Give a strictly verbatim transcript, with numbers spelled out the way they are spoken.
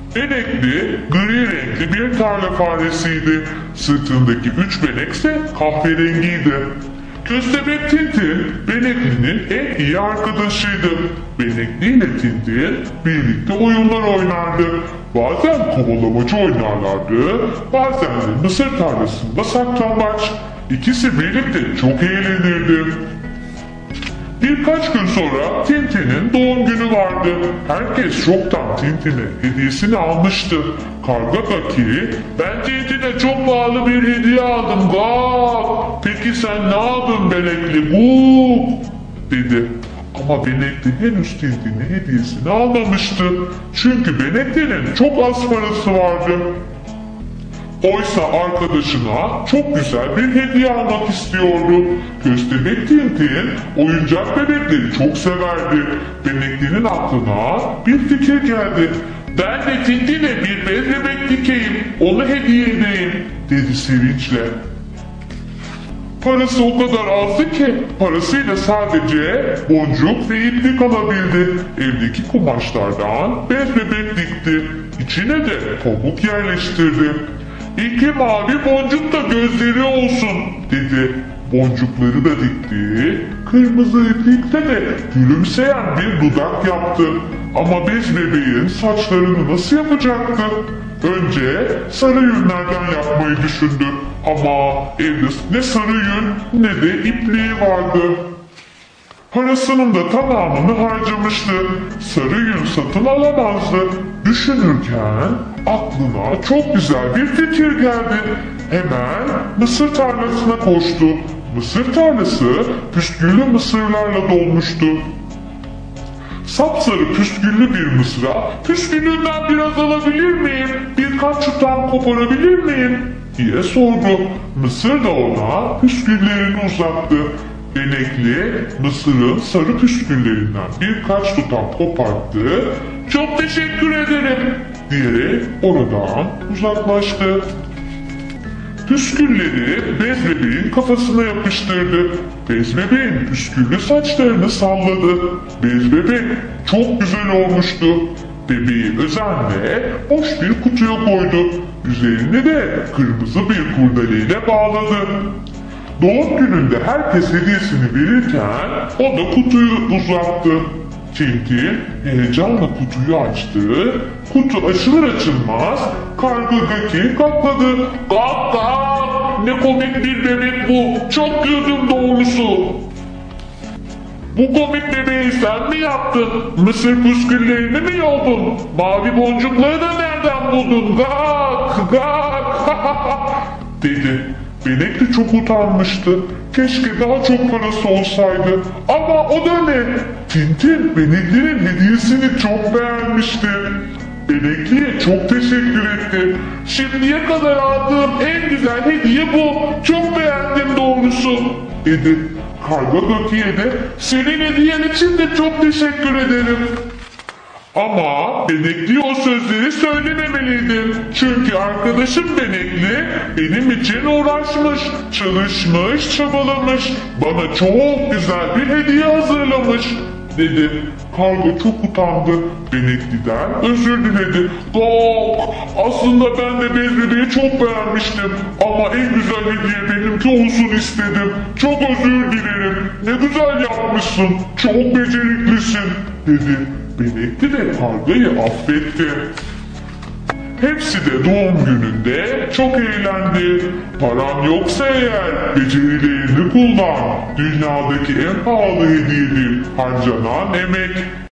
Benekli, gri renkli bir tarla faresiydi. Sırtındaki üç benekse kahverengiydi. Köstebek Tintin, Benekli'nin en iyi arkadaşıydı. Benekli ile Tintin birlikte oyunlar oynardı. Bazen kovalamacı oynarlardı, bazen de mısır tarlasında saklambaç. İkisi birlikte çok eğlenirdi. Birkaç gün sonra Tintin'in doğum günü vardı. Herkes çoktan Tintin'e hediyesini almıştı. Karga Gaki, "Ben Tintin'e çok pahalı bir hediye aldım Gak. Peki sen ne aldın Benekli bu?" dedi. Ama Benekli henüz Tintin'e hediyesini almamıştı. Çünkü Benekli'nin çok az parası vardı. Oysa arkadaşına çok güzel bir hediye almak istiyordu. Köstebek Tintin oyuncak bebekleri çok severdi. Benekli'nin aklına bir fikir geldi. "Ben de Tintin'e bir bez bebek dikeyim, onu hediye edeyim," dedi sevinçle. Parası o kadar azdı ki parasıyla sadece boncuk ve iplik alabildi. Evdeki kumaşlardan bez bebek dikti. İçine de pamuk yerleştirdi. "İki mavi boncuk da gözleri olsun," dedi. Boncukları da dikti. Kırmızı iplikte de gülümseyen bir dudak yaptı. Ama bez bebeğin saçlarını nasıl yapacaktı? Önce sarı yünlerden yapmayı düşündü. Ama evde ne sarı yün ne de ipliği vardı. Parasının da tamamını harcamıştı. Sarı yün satın alamazdı. Düşünürken aklına çok güzel bir fikir geldi. Hemen mısır tarlasına koştu. Mısır tarlası püsküllü mısırlarla dolmuştu. Sapsarı püsküllü bir mısıra, "Püsküllüğünden biraz alabilir miyim? Birkaç tutam koparabilir miyim?" diye sordu. Mısır da ona püsküllerini uzattı. Benekli mısırın sarı püsküllerinden birkaç tutam koparttı. "Çok teşekkür ederim," diyerek oradan uzaklaştı. Püskülleri bez bebeğin kafasına yapıştırdı. Bez bebeğin püsküllü saçlarını salladı. Bez bebek çok güzel olmuştu. Bebeği özenle boş bir kutuya koydu. Üzerini de kırmızı bir kurdeleyle bağladı. Doğum gününde herkes hediyesini verirken o da kutuyu uzattı. Tintin heyecanla kutuyu açtı. Kutu açılır açılmaz Karga Gaki katladı. "Gak gak! Ne komik bir bebek bu! Çok güldüm doğrusu!" "Bu komik bebeği sen mi yaptın? Mısır püsküllerini mi yoldun? Mavi boncukları da nereden buldun? Gak gak!" dedi. Benekli çok utanmıştı. Keşke daha çok parası olsaydı. Ama o da ne? Tintin Benekli'nin hediyesini çok beğenmişti. Benekli'ye çok teşekkür etti. "Şimdiye kadar aldığım en güzel hediye bu. Çok beğendim doğrusu," dedi. Karga Gaki'ye de "Senin hediyen için de çok teşekkür ederim." Ama Benekli o sözleri söylememeliydim. Çünkü arkadaşım Benekli benim için uğraşmış, çalışmış, çabalamış. Bana çok güzel bir hediye hazırlamış, dedi. Karga çok utandı. Benekli'den özür diledi. "Gak, aslında ben de bez bebeği çok beğenmiştim. Ama en güzel hediye benimki olsun istedim. Çok özür dilerim. Ne güzel yapmışsın. Çok beceriklisin," dedi. Benekli de Karga'yı affetti. Hepsi de doğum gününde çok eğlendi. Paran yoksa eğer becerilerini kullan. Dünyadaki en pahalı hediyedir harcanan emek.